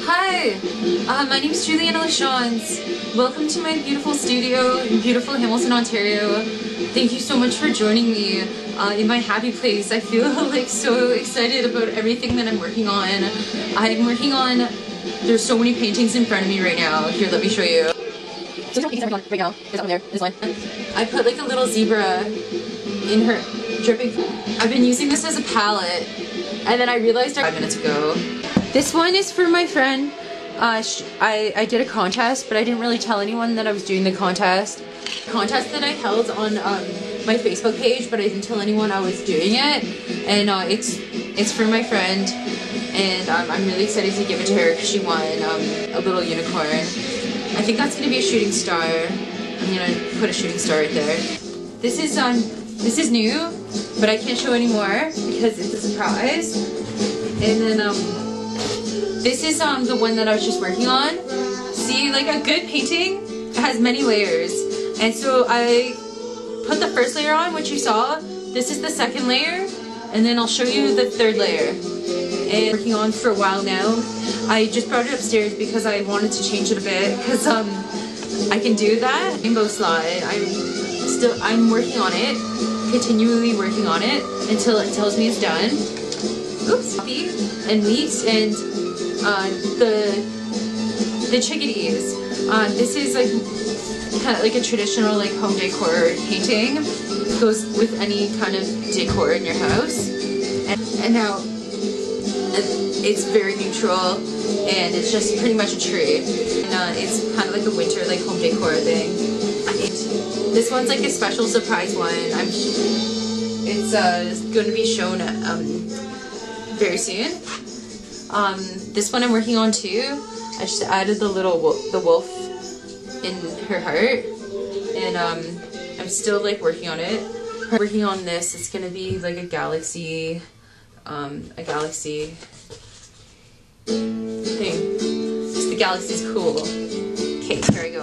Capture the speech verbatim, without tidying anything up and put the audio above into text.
Hi, uh, my name is Juliana LaChance. Welcome to my beautiful studio in beautiful Hamilton, Ontario. Thank you so much for joining me uh, in my happy place. I feel like so excited about everything that I'm working on. I'm working on, there's so many paintings in front of me right now. Here, let me show you. So there's paintings I'm working on right now. There's one there, this one. I put like a little zebra in her dripping. I've been using this as a palette, and then I realized five minutes ago. This one is for my friend. Uh, I, I did a contest, but I didn't really tell anyone that I was doing the contest. Contest that I held on um, my Facebook page, but I didn't tell anyone I was doing it. And uh, it's it's for my friend, and um, I'm really excited to give it to her because she won um, a little unicorn. I think that's gonna be a shooting star. I'm gonna put a shooting star right there. This is um this is new, but I can't show anymore because it's a surprise. And then um. This is um the one that I was just working on. See, like a good painting has many layers. And so I put the first layer on, which you saw. This is the second layer, and then I'll show you the third layer. And working on for a while now. I just brought it upstairs because I wanted to change it a bit, because um I can do that. Rainbow slide. I'm still I'm working on it, continually working on it until it tells me it's done. Oops, and wheat and Uh, the the chickadees. Uh, this is like kind of like a traditional like home decor painting. It goes with any kind of decor in your house. And, and now it's very neutral, and it's just pretty much a tree. And uh, it's kind of like a winter like home decor thing. It, this one's like a special surprise one. I'm. It's uh, going to be shown um, very soon. Um, this one I'm working on too. I just added the little wolf, the wolf in her heart, and um, I'm still like working on it. Working on this, it's gonna be like a galaxy, um, a galaxy thing. Just the galaxy's cool. Okay, here I go.